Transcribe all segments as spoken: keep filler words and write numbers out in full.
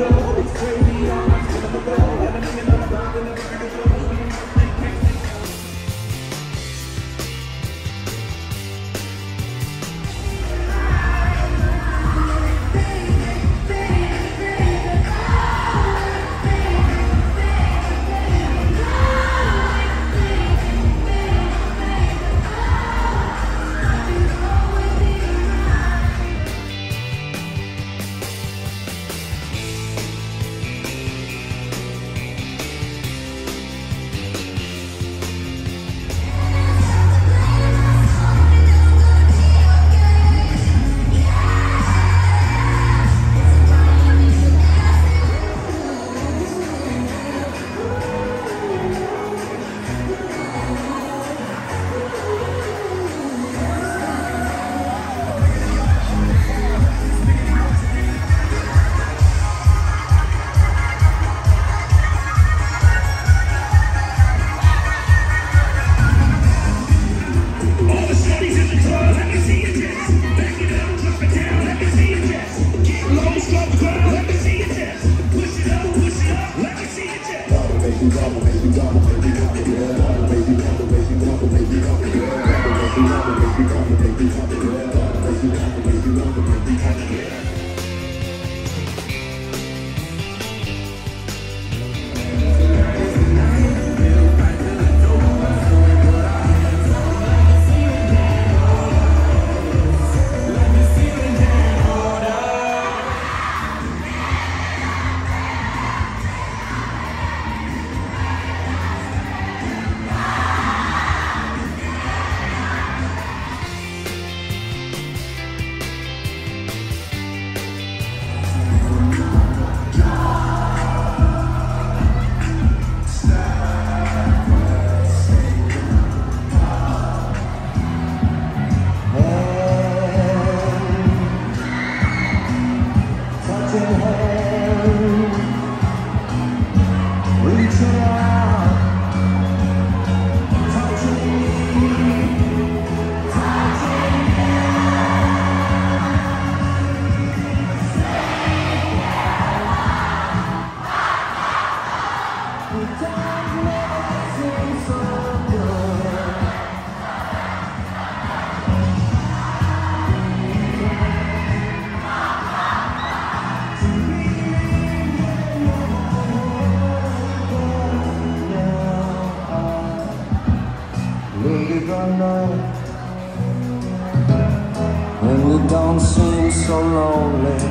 When it don't seem so lonely,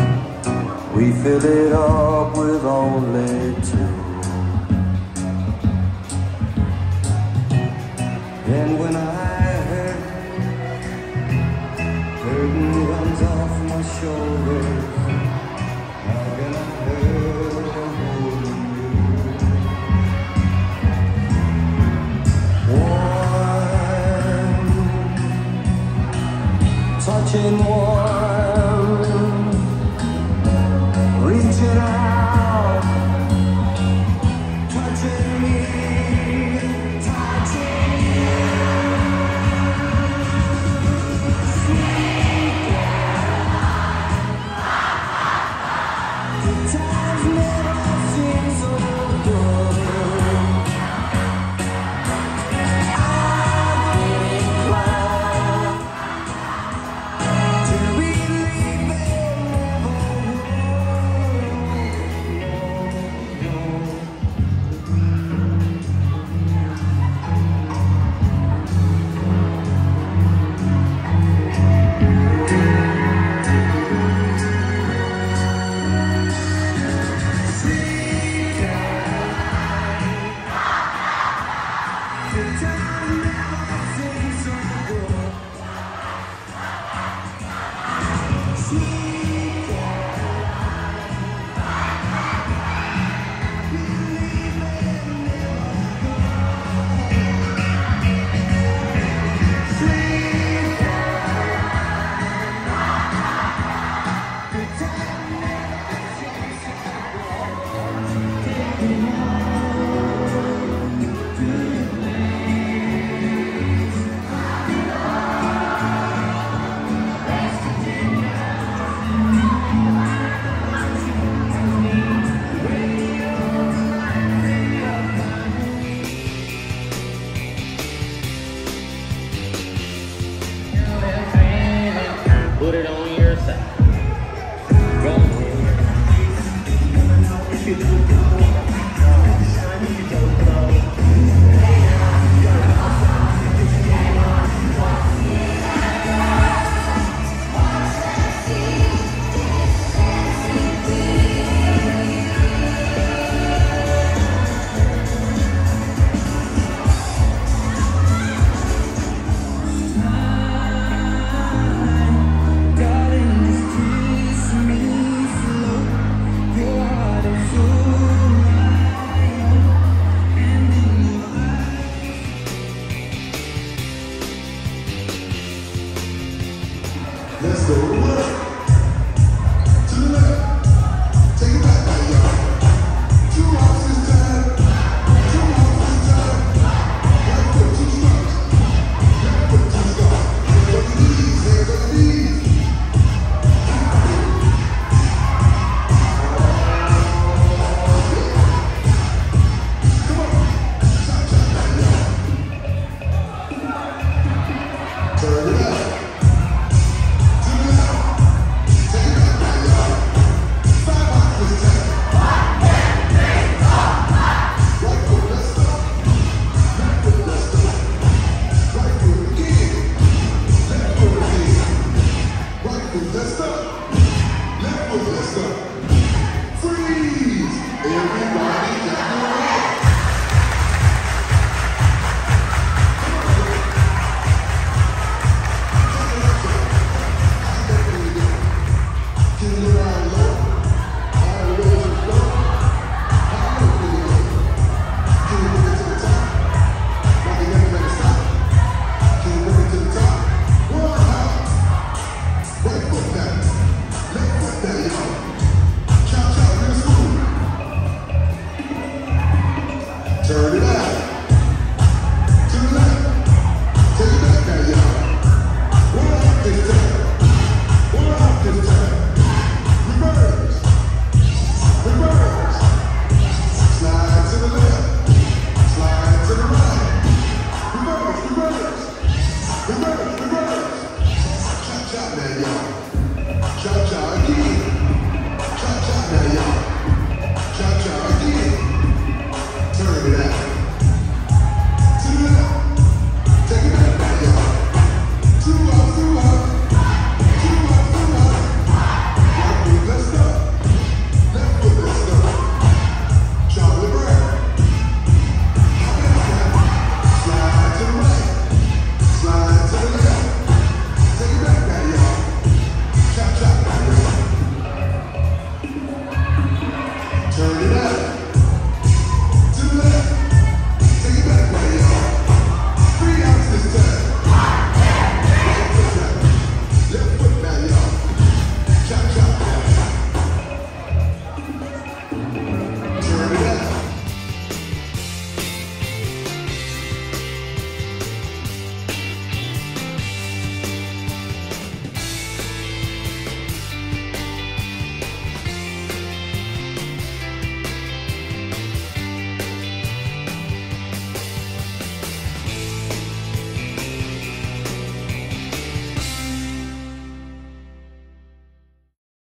we fill it up with only two. And when I hurt, burden runs off my shoulders. How can I hurt holding you? Warm, touching warm, reaching out, touching me. Let's go to work. To the left. Take it back now, y'all. Two hops this time. Two hops this time. Right foot, two stumps. Left foot, two stumps. Hands on your knees. Hands on your knees. Come on. Chop, chop, now, y'all. Turn it up. Let's go. Left foot, let's go. Freeze! Everybody clap your hands. Can you go down low? All the way to the floor. How low can you go? Can you bring it to the top? Like you never let it stop. Can you bring it to the top? One hop. Right foot down. Left foot down, y'all. Chop, chop, real smooth. Turn it out. To the left. Take it back now, y'all. One up this time. One up this time. Reverse. Reverse. Slide to the left. Slide to the right. Reverse, reverse. Reverse, reverse. Chop, chop now, y'all. Chop, chop again. Chop, chop now, y'all. Chop, chop again. Turn it out. To the left. Take it back now, y'all. Two up, two up. Two up, two up. Right foot, let's go. Left foot, let's go. Chop the breath. Hop it out. Slide to the right. Slide to the left. Take it back now, y'all. Chop, chop now, y'all. Turn it out.